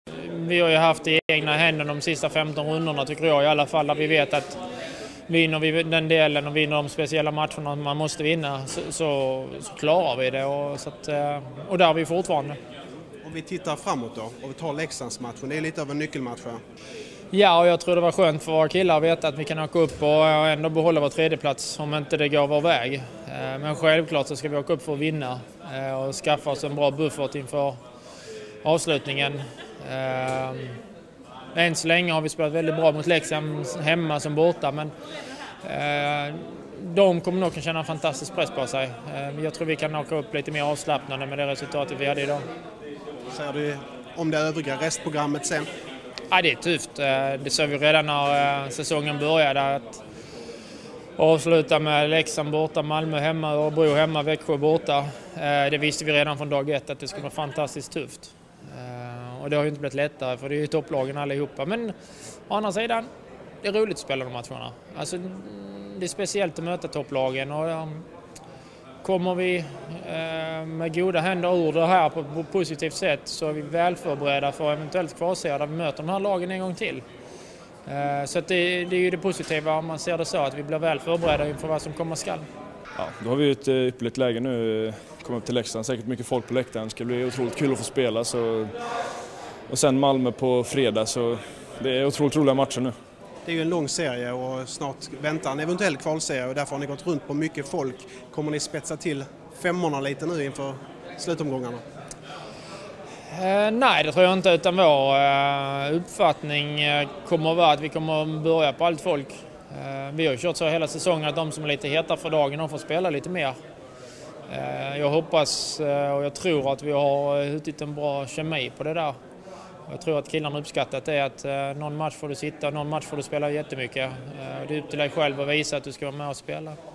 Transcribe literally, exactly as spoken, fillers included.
Vi har ju haft i egna händer de sista femton rundorna tycker jag i alla fall, där vi vet att vinner vi den delen och vinner de speciella matcherna man måste vinna så, så, så klarar vi det. Och, så att, och där är vi fortfarande. Om vi tittar framåt då och vi tar Leksandsmatchen, det är lite av en nyckelmatch här. Ja, och jag tror det var skönt för våra killar att veta att vi kan åka upp och ändå behålla vår tredjeplats om inte det går vår väg. Men självklart så ska vi åka upp för att vinna och skaffa oss en bra buffert inför avslutningen. Än så länge har vi spelat väldigt bra mot Leksand hemma som borta, men de kommer nog att känna en fantastisk press på sig. Jag tror vi kan åka upp lite mer avslappnade med det resultatet vi hade idag. Säger du om det övriga restprogrammet sen? Ja, det är tufft. Det såg vi redan när säsongen började. Att avsluta med Leksand borta, Malmö hemma, Örebro hemma, Växjö borta. Det visste vi redan från dag ett att det skulle vara fantastiskt tufft. Och det har ju inte blivit lättare för det är ju topplagen allihopa. Men å andra sidan, det är roligt att spela de matcherna. Alltså, det är speciellt att möta topplagen. Och kommer vi med goda händer ur det här på ett positivt sätt så är vi väl förberedda för eventuellt kvarser där vi möter de här lagen en gång till. Så att det, det är ju det positiva om man ser det så, att vi blir väl förberedda inför vad som komma skall. Ja, då har vi ett ypperligt läge nu, kommer upp till Leksand, säkert mycket folk på läktaren, det ska bli otroligt kul att få spela. Så... Och sen Malmö på fredag, så det är otroligt roliga matcher nu. Det är ju en lång serie och snart väntar en eventuell kvalserie och därför har ni gått runt på mycket folk. Kommer ni spetsa till femmorna lite nu inför slutomgångarna? Eh, nej, det tror jag inte, utan vår eh, uppfattning eh, kommer att vara att vi kommer att börja på allt folk. Eh, vi har ju kört så hela säsongen att de som är lite heta för dagen har får spela lite mer. Eh, jag hoppas eh, och jag tror att vi har utit en bra kemi på det där. Jag tror att killarna uppskattat det att eh, någon match får du sitta, någon match får du spela jättemycket. Eh, det är upp till dig själv att visa att du ska vara med och spela.